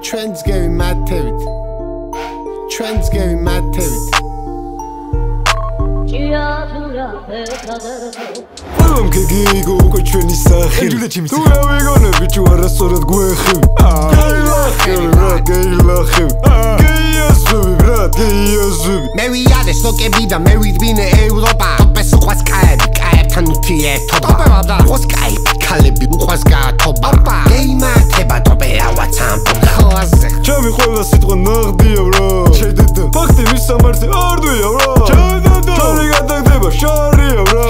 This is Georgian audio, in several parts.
Trends going mad tevit. Trends going mad tevit. Ყველამ გეგეიგო უკვე ჩვენი სახელი თუ რა ვიგონები თუ არასწორად გვეხები გეილახები რა გეილახები გეიასვები ბრატ გეიასვები მე ვიარე სოკები და მე ვიდგინე ევროპა ტოპეს უყვას კაები კაებთან ურთიერთობა უყვას კაები ქალები უყვას გაათობა გეიმართება ტოპე ავაც ამბობდა ჩემი ყველა სიტყვა ნაღდია ბრა შედედა ფაქტი მის სამართზე არ დვია ბრა შედედა შარი გადაგდება შარია ბრა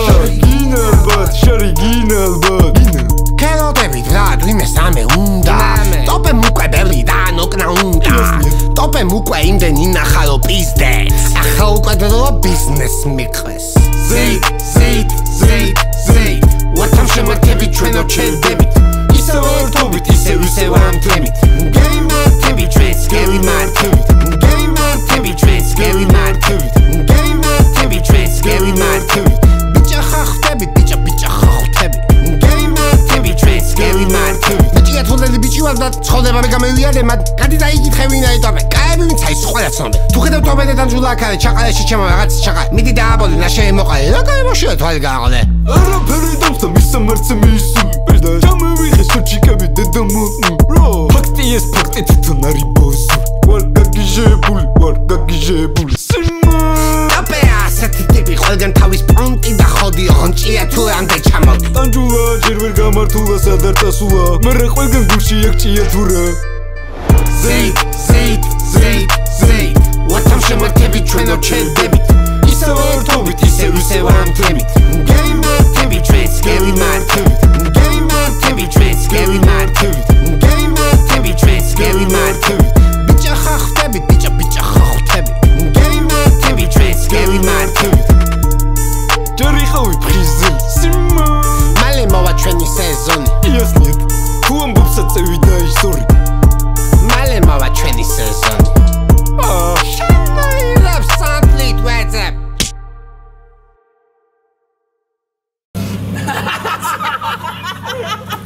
Kelodებით რა ვიმე სამე უნდა ტოპემ უკვე ბევრი და ნოკნა უნდა ტოპემ უკვე იმდენი ნახარო პიზდეც ახლა უკვე დროა ბიზნეს მიყვეს ზეით ვათან შემართებით ჩვენო ჩერდებით ისევ ერთობით ისევ ამთებით გეიმართები ჩვენს გევიმართებით გეიმართები ჩვენს გევიმართებით გეიმართები ჩვენს გევიმართებით ბიჭა ხახტებით ბიჭა ხახტებით გეიმართები ჩვენს გევიმართებით მეჭია თულელი ბიჭი ვარ და ცხოვრება მე გამევიარე მათ გადი და იკითხე ვინაი ტოპე კაები ვინც აი სხვა ცნობე თუ ხედავ ტოპედე დამჯულა აქ არის ჩაყალეში ჩემო რაღაც ჩაყალე მიდი დააბოლე ნაშე მოყალე რა გაიმოშია თვალი გააღლე არაფერი დავსა მის სამართზე მისული და ჩამოვიღე სოჩიკები დედა მოტნი რო ფაქტი ეს ფაქტი თვითონ არის ბოზური ვარ გაგიჟებული ტოპე ასეთი ტიპი ყველგან თავის პონტი და ხოდი ღონჭია თუ ამდე ჩამოვდი ტანჯულა ჯერ ვერ გამართულა სადარ წასულა მერე ყველგან გულში ეკჭია თუ რა ზეით ვათან შემართებით ჩვენო ჩერდებით ისევ ერთობით ისევ ამთებით გეიმართები ჩვენს გევიმართებით გეიმართები ჩვენს გევიმართებით გეიმართები ჩვენს გევიმართებით ბიჭა ხახტებით ბიჭა ხახტებით გეიმართები ჩვენს გევიმართებით ჯერ იყავი ფხიზი სიმა მალე მოვა ჩვენი სეზონი იასნიეთ თუ ამბობ საწევი დაიშორი მალე მოვა ჩვენი სეზონი შემოილებს სამპლით ვეძებ